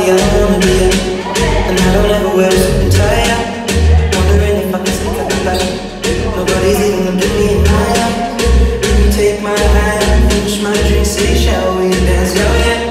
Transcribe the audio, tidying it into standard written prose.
I wanna be at. And I don't ever wear a suit and tie out. Wondering if I can sneak out the back. Nobody's even looking me in my eye. Will you take my hand, finish my drink, say shall we dance? Oh yeah.